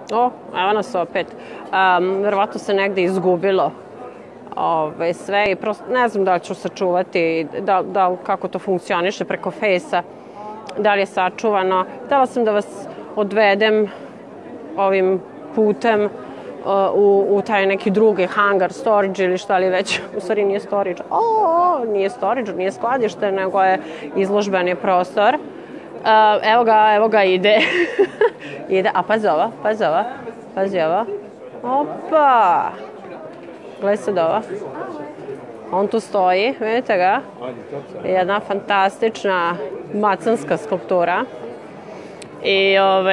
O, evo nas opet. Verovatno se negde izgubilo sve i prosto ne znam da li ću sačuvati, kako to funkcioniše preko Fejsa, da li je sačuvano. Htela sam da vas odvedem ovim putem u taj neki drugi hangar, storage ili šta li već. U stvari nije storage. Nije storage, nije skladište, nego je izložbeni prostor. Evo ga, ide. Ide, a pazi ova. Opa! Gledaj sad ova. On tu stoji, vidite ga. Jedna fantastična macanska skulptura. I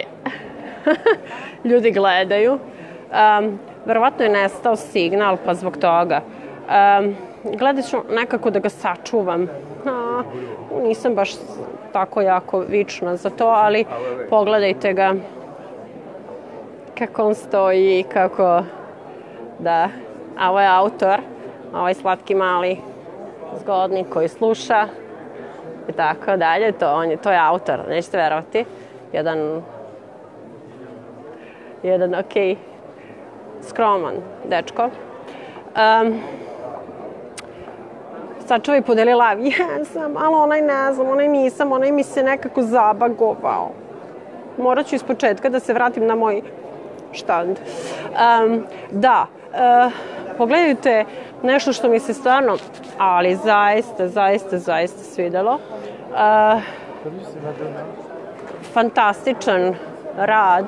ljudi gledaju. Verovatno je nestao signal, pa zbog toga. Gledat ću nekako da ga sačuvam. Nisam baš tako jako vična za to, ali pogledajte ga kako on stoji, kako da. A ovo je autor, ovaj slatki mali zgodnik koji sluša i tako dalje. To je autor, nećete verovati. Jedan okej, skroman dečko. Sačuvaj podelila, jesam, ali onaj ne znam, onaj nisam, onaj mi se nekako zabagovao. Morat ću ispočetka da se vratim na moj štand. Da, pogledajte nešto što mi se stvarno, ali zaista svidelo. Fantastičan rad.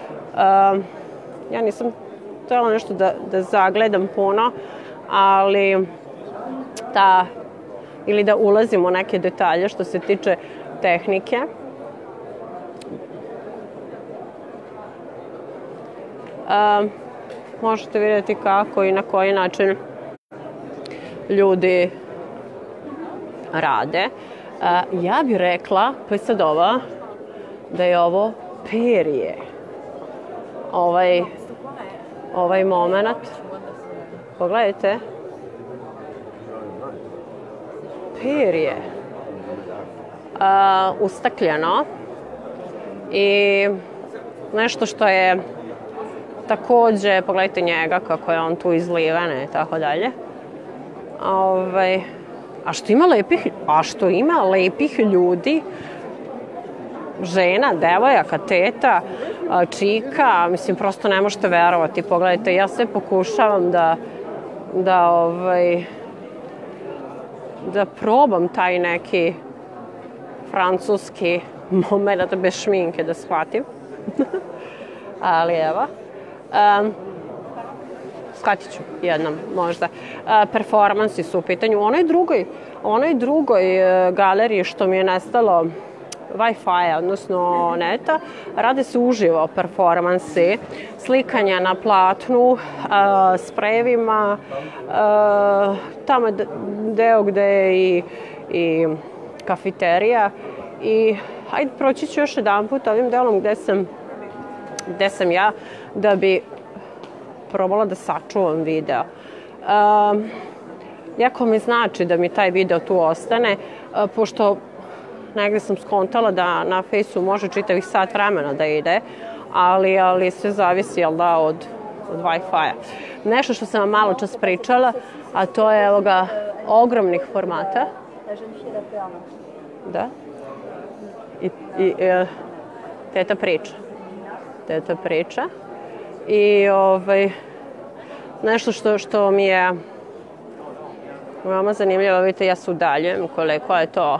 Ja nisam htjela nešto da zagledam puno, ali ili da ulazim u neke detalje što se tiče tehnike. Možete vidjeti kako i na koji način ljudi rade. Ja bih rekla, pa je sad ova, da je ovo perje. Ovaj moment. Pogledajte. Perje. Ustakljeno. I nešto što je takođe, pogledajte njega kako je on tu izliven i tako dalje. A što ima lepih ljudi, žena, devojaka, teta, čika, mislim, prosto ne možete verovati. Pogledajte, ja sve pokušavam da probam taj neki francuski moment bez šminke da shvatim. Ali evo. Shvatit ću jednom možda. Performansi su u pitanju. U onoj drugoj galeriji što mi je nestalo Wi-Fi, odnosno neta, rade se uživo performansi, slikanja na platnu, sprejevima, tamo deo gde je i kafeterija. I hajde proći ću još jedan put ovim delom gde sam ja, da bi probala da sačuvam video. Jako mi znači da mi taj video tu ostane, pošto negde sam skontala da na Fejsu može čitavih sat vremena da ide, ali sve zavisi od Wi-Fi-a. Nešto što sam vam malo čas pričala, a to je ogromnih formata. Da. I teta priča. I nešto što mi je veoma zanimljivo, vidite, ja se udaljujem koliko je to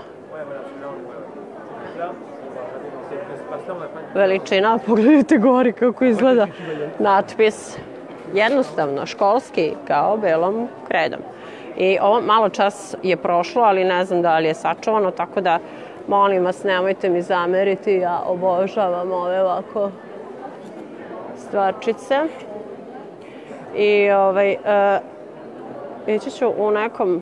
veličina. Pogledajte gori kako izgleda natpis. Jednostavno, školski, kao belom kredom. I ovo malo čas je prošlo, ali ne znam da li je sačuvano, tako da molim vas, nemojte mi zameriti, ja obožavam ove ovako stvarčice. I ići ću u nekom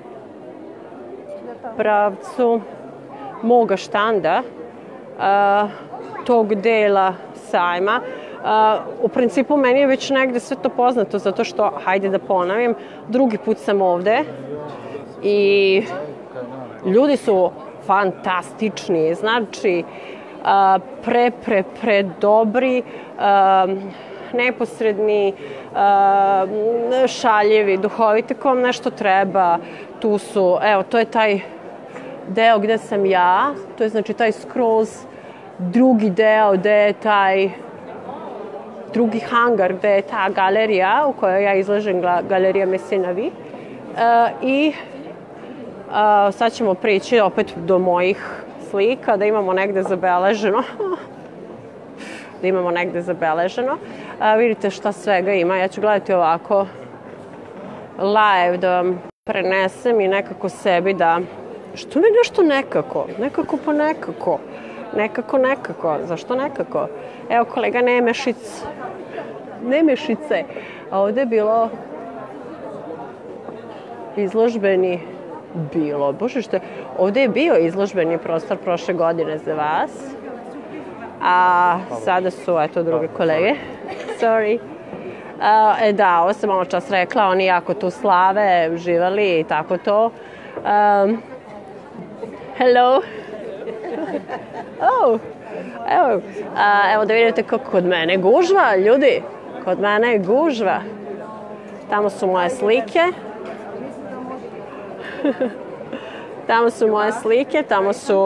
pravcu moga štanda, tog dela sajma. U principu meni je već negde sve to poznato, zato što, hajde da ponovim, drugi put sam ovde i ljudi su fantastični. Znači, pre dobri, neposredni, šaljivi, duhoviti, kom nešto treba. Tu su, evo, to je taj deo gde sam ja, to je znači taj skroz drugi deo gde je taj drugi hangar gde je ta galerija u kojoj ja izlažem, galerija Mesinavi. I sad ćemo prići opet do mojih slika, da imamo negde zabeleženo. Da imamo negde zabeleženo. Vidite šta svega ima. Ja ću gledati ovako live da vam prenesem i nekako sebi da... Što mi nešto nekako? Nekako pa nekako. Nekako. Zašto nekako? Evo kolega Nemešice. A ovde je bilo izložbeni... Bože što je... Ovde je bio izložbeni prostor prošle godine za vas. A sada su, eto, druge kolege. Sorry. Da, ovo sam malo čas rekla, oni jako tu slave, uživali i tako to. Hello. Oh, evo da vidite kako kod mene gužva, ljudi. Kod mene je gužva. Tamo su moje slike. Tamo su moje slike, tamo su...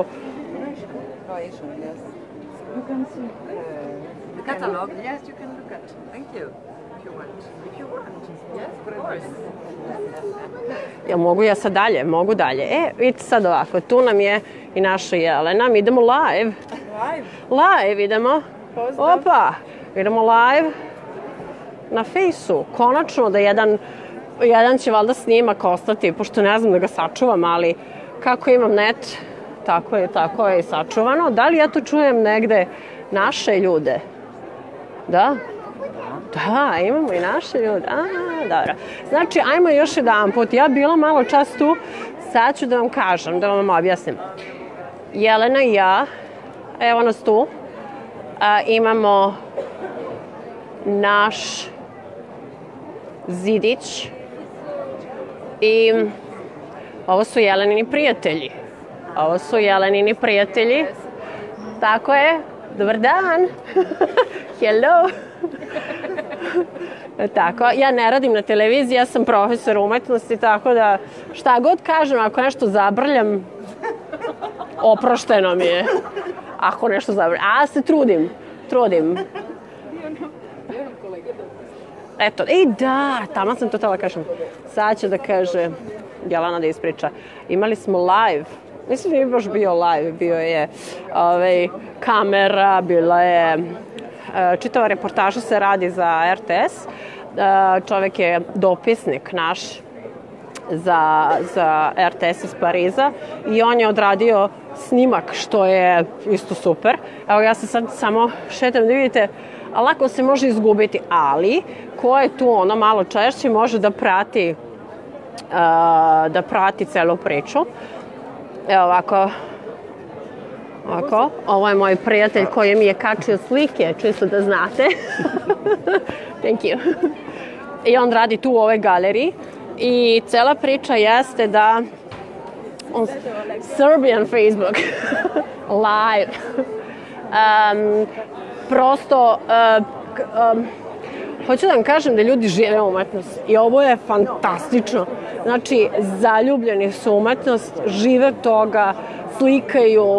You can see the catalog. Yes, you can look at. Thank you. If you want. Yes, of course. Ja mogu ja sad dalje? Mogu dalje. Vidite sad ovako, tu nam je i naša Jelena. Mi idemo live. Live idemo. Opa, idemo live na Fejsu. Konačno da jedan će valjda snimak ostati, pošto ne znam da ga sačuvam, ali kako imam net, tako je sačuvano. Da li ja tu čujem negde naše ljude? Da? Da, imamo i naše ljude. Dobro. Znači, ajmo još jedan put. Ja bila malo čas tu, sad ću da vam kažem, da vam objasnim. Jelena i ja, evo nas tu, imamo naš zidić i ovo su Jelenini prijatelji. Tako je. Dobar dan. Hello. Tako, ja ne radim na televiziji, ja sam profesor umetnosti, tako da šta god kažem, ako nešto zabrljam, oprošteno mi je. Ako nešto zabrljam. Se trudim. Eto, da, tamo sam to htjela kažem. Sad će da kaže Jelena da ispriča. Imali smo live. Mislim da je baš bio live. Bio je kamera, bila je... Čitava reportaža se radi za RTS. Čovek je dopisnik naš za RTS iz Pariza i on je odradio snimak, što je isto super. Evo ja se sad samo šetam da vidite, a lako se može izgubiti, ali ko je tu ono malo češće može da prati celu priču. Evo ovako, ovo je moj prijatelj koji mi je kačio slike, čisto da znate. Thank you. I on radi tu u ovoj galeriji i cela priča jeste da Serbian Facebook live prosto hoću da vam kažem da ljudi žive umetnost i ovo je fantastično. Znači, zaljubljeni su umetnost, žive toga, slikaju,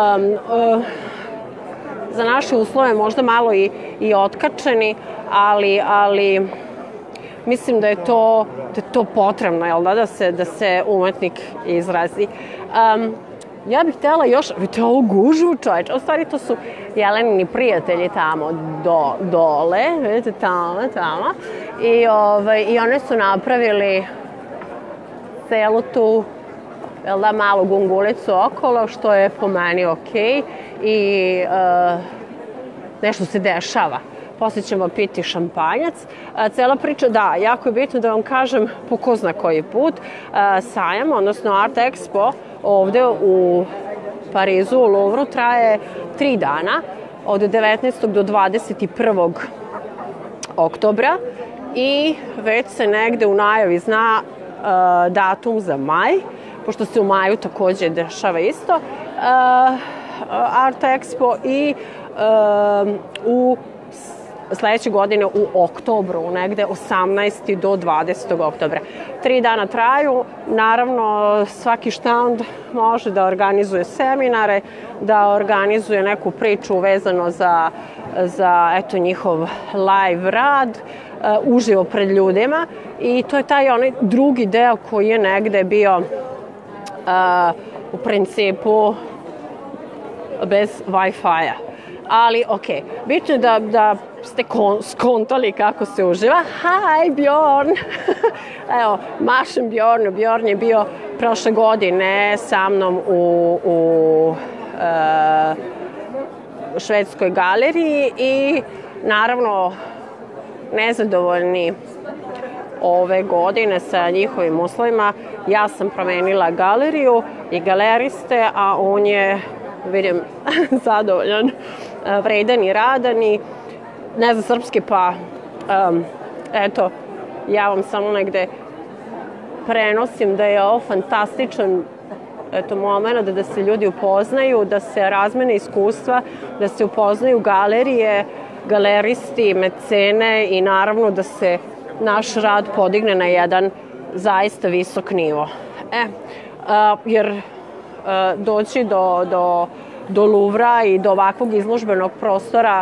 za naše uslove možda malo i otkačeni, ali mislim da je to potrebno, jel da se umetnik izrazi. Ja bih htjela još, vidite ovu gužvu čovječ, u stvari to su Jelenini prijatelji tamo dole, vidite tamo, i one su napravili celu tu malu gungulicu okolo, što je po meni okej, i nešto se dešava. Poslije ćemo piti šampanjac. Cela priča, da, jako je bitno da vam kažem po ko zna koji put, sajam, odnosno Art Expo, ovde u Parizu, u Louvru, traje 3 dana, od 19. do 21. oktobra i već se negde u najavi zna datum za maj, pošto se u maju takođe dešava isto. Art Expo i u sledeće godine u oktobru, negde 18. do 20. oktobra. 3 dana traju, naravno svaki štand može da organizuje seminare, da organizuje neku priču vezano za eto, njihov live rad, uživo pred ljudima i to je taj onaj drugi deo koji je negde bio u principu bez Wi-Fi-a. Ali, okej, bitno je da ste skontali kako se uživa. Hi, Bjorn! Evo, mašem Bjornu. Bjorn je bio prošle godine sa mnom u švedskoj galeriji i naravno nezadovoljni ove godine sa njihovim uslovima. Ja sam promenila galeriju i galeriste, a on je, vidim, zadovoljan, vredan i radan i ne znam srpski, pa eto, ja vam samo negde prenosim da je ovo fantastičan moment da se ljudi upoznaju, da se razmene iskustva, da se upoznaju galerije, galeristi, mecene i naravno da se naš rad podigne na jedan zaista visok nivo. Jer doći do Luvra i do ovakvog izložbenog prostora.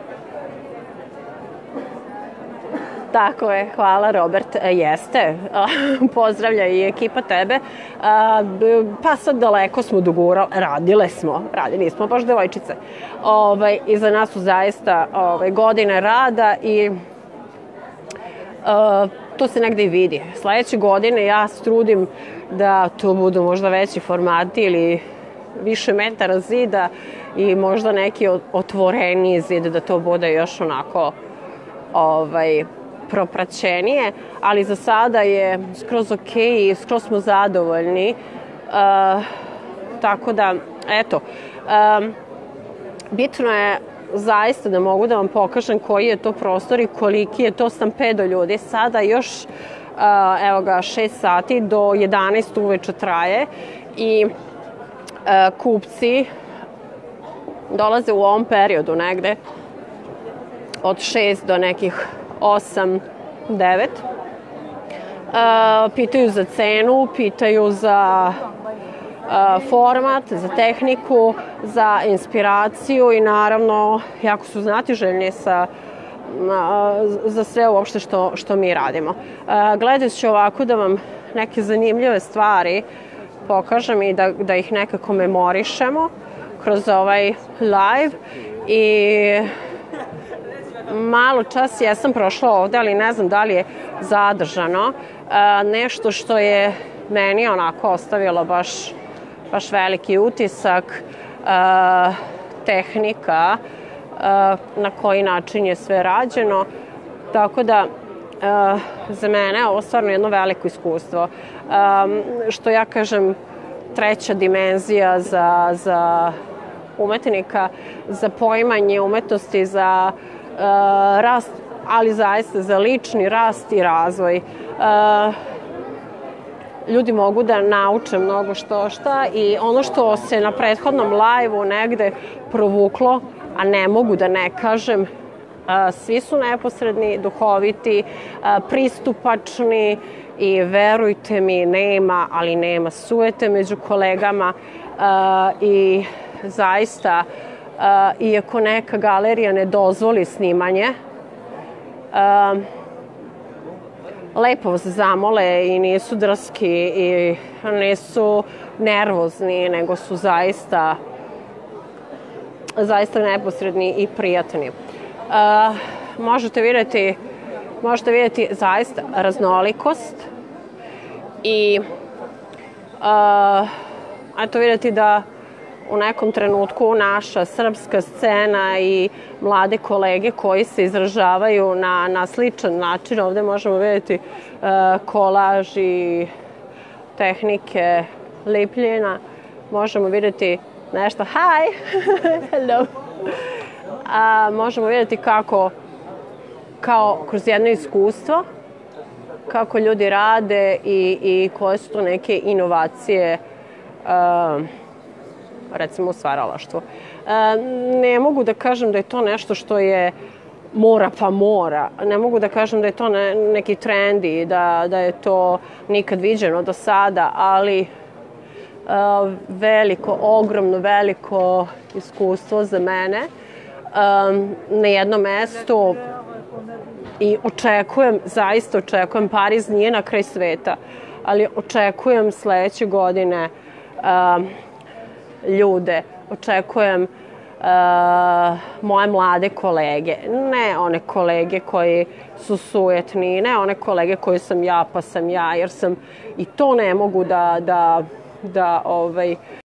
Tako je, hvala Robert, jeste, pozdravlja i ekipa tebe, pa sad daleko smo dogurali, radili smo baš devojčice, iza nas su zaista godine rada i to se negde i vidi. Sledeće godine ja se trudim da to budu možda veći formati ili više metara zida i možda neki otvoreniji zid, da to bude još onako propraćenije, ali za sada je skroz okej i skroz smo zadovoljni. Tako da, eto, bitno je zaista da mogu da vam pokažem koji je to prostor i koliki je to stampedo ljudi. Sada još, evo ga, 6 sati do 11 uveče traje i kupci dolaze u ovom periodu negde od 6 do nekih 8, 9. Pitaju za cenu, pitaju za format, za tehniku, za inspiraciju i naravno jako su znatiželjni za sve uopšte što mi radimo. Gledajući ovako da vam neke zanimljive stvari pokažem i da ih nekako memorišemo kroz ovaj live i malo čas jesam prošla ovde, ali ne znam da li je zadržano. Nešto što je meni onako ostavilo baš veliki utisak, tehnika, na koji način je sve rađeno. Tako da za mene je ovo stvarno jedno veliko iskustvo. Što ja kažem, treća dimenzija za umetnika, za poimanje umetnosti, za rast, ali zaista za lični rast i razvoj. Ljudi mogu da nauče mnogo šta i ono što se na prethodnom live-u negde provuklo, a ne mogu da ne kažem, svi su neposredni, duhoviti, pristupačni i verujte mi, nema sujete među kolegama i zaista, iako neka galerija ne dozvoli snimanje, lepo vas zamole i nisu drski i nisu nervozni, nego su zaista neposredni i prijatni. Možete vidjeti zaista raznolikost i eto vidjeti da u nekom trenutku naša srpska scena i mlade kolege koji se izražavaju na sličan način. Ovde možemo vidjeti kolaž i tehnike lipljenja. Možemo vidjeti nešto, hi, hello. Možemo vidjeti kako, kao kroz jedno iskustvo, kako ljudi rade i koje su to neke inovacije recimo u stvaralaštvu. Ne mogu da kažem da je to nešto što je mora pa mora. Ne mogu da kažem da je to neki trendi, da je to nikad viđeno do sada, ali veliko, ogromno veliko iskustvo za mene na jednom mestu i zaista očekujem, Pariz nije na kraj sveta, ali očekujem sledeće godine ljude, očekujem moje mlade kolege, ne one kolege koji su sujetni, ne one kolege koji sam ja pa sam ja, jer sam i to ne mogu da